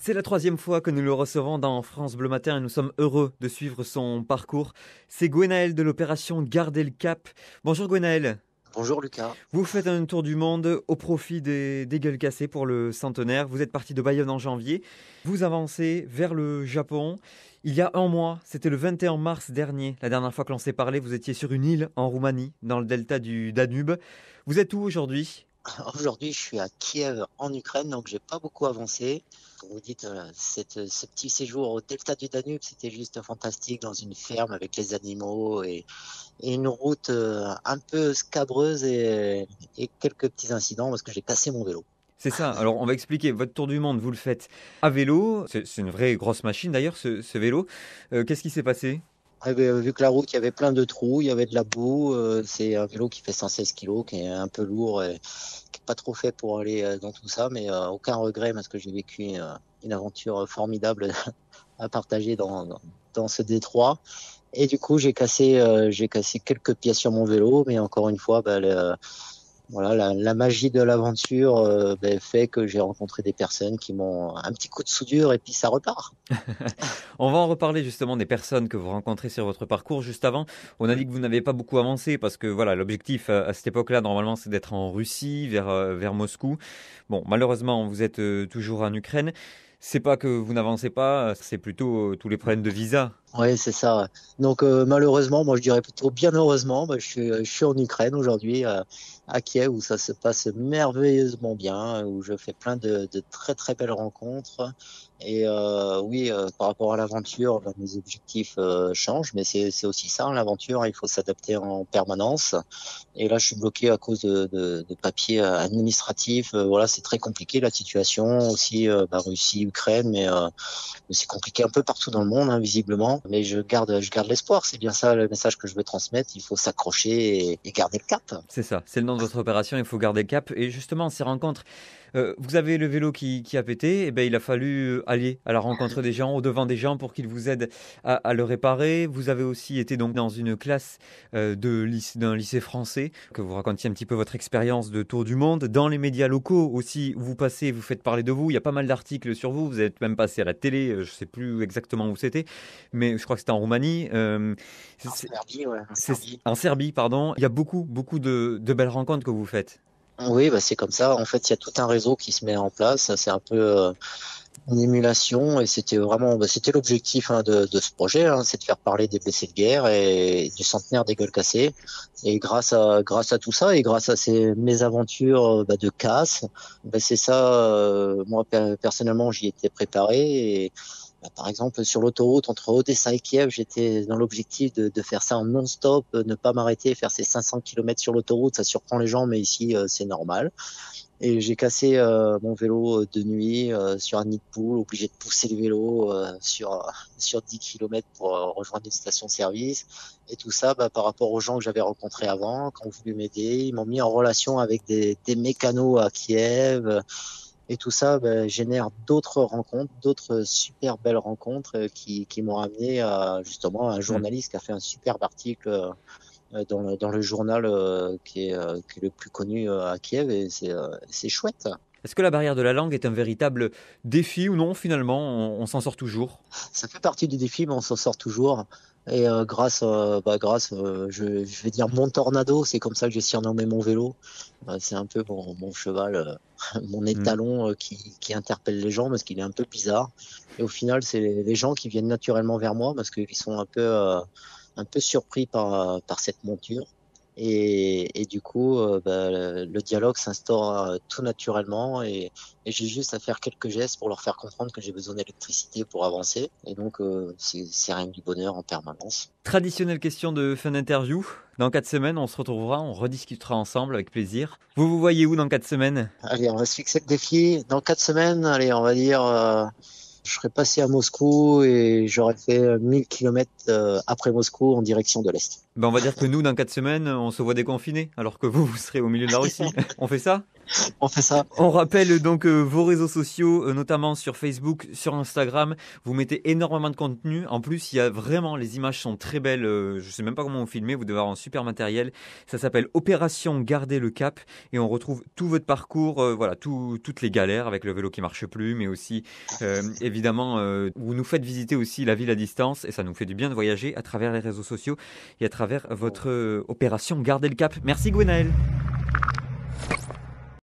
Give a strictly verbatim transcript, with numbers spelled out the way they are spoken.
C'est la troisième fois que nous le recevons dans France Bleu Matin et nous sommes heureux de suivre son parcours. C'est Gwenaël de l'opération Garder le Cap. Bonjour Gwenaël. Bonjour Lucas. Vous faites un tour du monde au profit des, des gueules cassées pour le centenaire. Vous êtes parti de Bayonne en janvier. Vous avancez vers le Japon. Il y a un mois, c'était le vingt et un mars dernier, la dernière fois que l'on s'est parlé, vous étiez sur une île en Roumanie, dans le delta du Danube. Vous êtes où aujourd'hui ? Aujourd'hui, je suis à Kiev en Ukraine, donc j'ai pas beaucoup avancé. Comme vous dites, euh, cette, ce petit séjour au delta du Danube, c'était juste fantastique dans une ferme avec les animaux et, et une route euh, un peu scabreuse et, et quelques petits incidents parce que j'ai cassé mon vélo. C'est ça. Alors, on va expliquer. Votre tour du monde, vous le faites à vélo. C'est, c'est une vraie grosse machine d'ailleurs, ce, ce vélo. Euh, qu'est-ce qui s'est passé ? Ouais, ben, vu que la route, il y avait plein de trous, il y avait de la boue, euh, c'est un vélo qui fait cent seize kilos, qui est un peu lourd et qui n'est pas trop fait pour aller euh, dans tout ça, mais euh, aucun regret parce que j'ai vécu euh, une aventure formidable à partager dans, dans, dans ce détroit. Et du coup, j'ai cassé, euh, j'ai cassé quelques pièces sur mon vélo, mais encore une fois, ben, le, voilà, la, la magie de l'aventure euh, ben, fait que j'ai rencontré des personnes qui m'ont un petit coup de soudure et puis ça repart. On va en reparler justement des personnes que vous rencontrez sur votre parcours. Juste avant, on a dit que vous n'aviez pas beaucoup avancé parce que voilà, l'objectif à cette époque-là, normalement, c'est d'être en Russie, vers, euh, vers Moscou. Bon, malheureusement, vous êtes euh, toujours en Ukraine. C'est pas que vous n'avancez pas, c'est plutôt euh, tous les problèmes de visa. Oui, c'est ça. Donc euh, malheureusement, moi je dirais plutôt bien heureusement, bah, je suis, je suis en Ukraine aujourd'hui, euh, à Kiev, où ça se passe merveilleusement bien, où je fais plein de, de très très belles rencontres. Et euh, oui, euh, par rapport à l'aventure, bah, mes objectifs euh, changent, mais c'est, c'est aussi ça, hein, l'aventure, il faut s'adapter en permanence. Et là, je suis bloqué à cause de, de, de papiers administratifs. Euh, voilà, c'est très compliqué la situation aussi, euh, bah, Russie, Ukraine, mais euh, c'est compliqué un peu partout dans le monde, hein, visiblement. Mais je garde, je garde l'espoir. C'est bien ça le message que je veux transmettre. Il faut s'accrocher et, et garder le cap. C'est ça, c'est le nom de votre opération, il faut garder le cap. Et justement, ces rencontres, euh, vous avez le vélo qui, qui a pété, et ben, il a fallu aller à la rencontre des gens, au-devant des gens pour qu'ils vous aident à, à le réparer. Vous avez aussi été donc dans une classe euh, de lycée, d'un lycée français, que vous racontiez un petit peu votre expérience de tour du monde. Dans les médias locaux aussi, où vous passez, vous faites parler de vous. Il y a pas mal d'articles sur vous. Vous êtes même passé à la télé, je ne sais plus exactement où c'était, mais je crois que c'était en Roumanie. Euh, En c'est, Serbie, ouais, en c'est, Serbie. en Serbie, pardon. Il y a beaucoup, beaucoup de, de belles rencontres que vous faites. Oui, bah c'est comme ça. En fait, il y a tout un réseau qui se met en place. C'est un peu euh, une émulation et c'était vraiment, bah, c'était l'objectif hein, de, de ce projet, hein, c'est de faire parler des blessés de guerre et du centenaire des gueules cassées. Et grâce à grâce à tout ça et grâce à ces mésaventures bah, de casse, bah, c'est ça. Euh, moi per- personnellement, j'y étais préparé. Et bah, par exemple, sur l'autoroute entre Odessa et Kiev, j'étais dans l'objectif de, de faire ça en non-stop, ne pas m'arrêter, faire ces cinq cents kilomètres sur l'autoroute. Ça surprend les gens, mais ici, euh, c'est normal. Et j'ai cassé euh, mon vélo de nuit euh, sur un nid de poule, obligé de pousser le vélo euh, sur sur dix kilomètres pour euh, rejoindre une station-service. Et tout ça, bah, par rapport aux gens que j'avais rencontrés avant, qui ont voulu m'aider, ils m'ont mis en relation avec des, des mécanos à Kiev. Et tout ça bah, génère d'autres rencontres, d'autres super belles rencontres euh, qui, qui m'ont amené à justement un Hmm. journaliste qui a fait un superbe article euh, dans, le, dans le journal euh, qui, est, euh, qui est le plus connu euh, à Kiev et c'est, euh, c'est chouette. Est-ce que la barrière de la langue est un véritable défi ou non, finalement, on, on s'en sort toujours ? Ça fait partie du défi, mais on s'en sort toujours. Et euh, grâce, euh, bah, grâce, euh, je, je vais dire mon tornado, c'est comme ça que j'ai surnommé mon vélo. Euh, c'est un peu mon, mon cheval, euh, mon Hmm. étalon euh, qui, qui interpelle les gens parce qu'il est un peu bizarre. Et au final, c'est les, les gens qui viennent naturellement vers moi parce qu'ils sont un peu, euh, un peu surpris par, par cette monture. Et, et du coup, euh, bah, le, le dialogue s'instaure euh, tout naturellement et, et j'ai juste à faire quelques gestes pour leur faire comprendre que j'ai besoin d'électricité pour avancer. Et donc, euh, c'est, c'est rien que du bonheur en permanence. Traditionnelle question de fin d'interview. Dans quatre semaines, on se retrouvera, on rediscutera ensemble avec plaisir. Vous vous voyez où dans quatre semaines ? Allez, on va se fixer le défi. Dans quatre semaines, allez, on va dire, euh, je serai passé à Moscou et j'aurais fait mille kilomètres euh, après Moscou en direction de l'Est. Ben, on va dire que nous, dans quatre semaines, on se voit déconfinés, alors que vous, vous serez au milieu de la Russie. On fait ça ? On fait ça. On rappelle donc euh, vos réseaux sociaux, euh, notamment sur Facebook, sur Instagram. Vous mettez énormément de contenu. En plus, il y a vraiment, les images sont très belles. Euh, je sais même pas comment vous filmez. Vous devez avoir un super matériel. Ça s'appelle Opération Garder le Cap et on retrouve tout votre parcours, euh, voilà, tout- toutes les galères avec le vélo qui marche plus, mais aussi euh, évidemment, euh, vous nous faites visiter aussi la ville à distance et ça nous fait du bien de voyager à travers les réseaux sociaux et à travers votre euh, opération Garder le Cap. Merci Gwenaël.